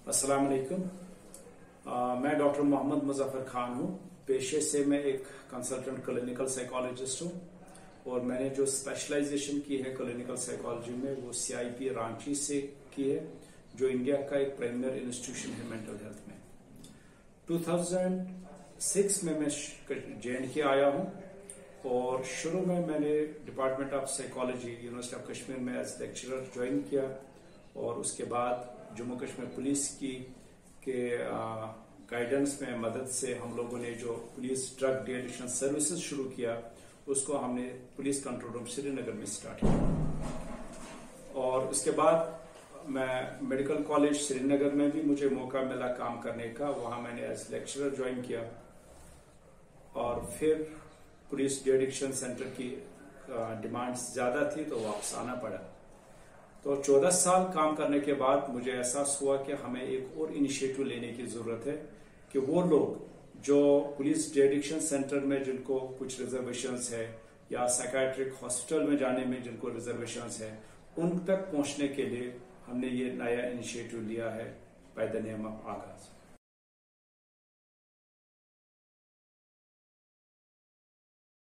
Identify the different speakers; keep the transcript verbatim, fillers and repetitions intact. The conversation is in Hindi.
Speaker 1: अस्सलाम वालेकुम। मैं डॉक्टर मोहम्मद मुजफ्फर खान हूँ। पेशे से मैं एक कंसल्टेंट क्लिनिकल साइकोलॉजिस्ट हूँ और मैंने जो स्पेशलाइजेशन की है क्लिनिकल साइकोलॉजी में वो सीआईपी रांची से की है, जो इंडिया का एक प्रीमियर इंस्टीट्यूशन है मेंटल हेल्थ में। दो हज़ार छह में मैं जे एंड के आया हूँ और शुरू में मैंने department of psychology university of Kashmir में एज लेक्चरर ज्वाइन किया और उसके बाद जम्मू कश्मीर पुलिस की के गाइडेंस में मदद से हम लोगों ने जो police drug de addiction services शुरू किया उसको हमने पुलिस कंट्रोल रूम श्रीनगर में स्टार्ट किया। और उसके बाद मैं मेडिकल कॉलेज श्रीनगर में भी मुझे मौका मिला काम करने का, वहां मैंने एज लेक्चरर ज्वाइन किया और फिर पुलिस डी एडिक्शन सेंटर की डिमांड्स ज्यादा थी तो वापस आना पड़ा। तो चौदह साल काम करने के बाद मुझे एहसास हुआ कि हमें एक और इनिशिएटिव लेने की जरूरत है कि वो लोग जो पुलिस डी एडिक्शन सेंटर में जिनको कुछ रिजर्वेशंस है या साइकाट्रिक हॉस्पिटल में जाने में जिनको रिजर्वेशंस है, उन तक पहुंचने के लिए हमने ये नया इनिशिएटिव लिया है बाय द नेम ऑफ आगाज।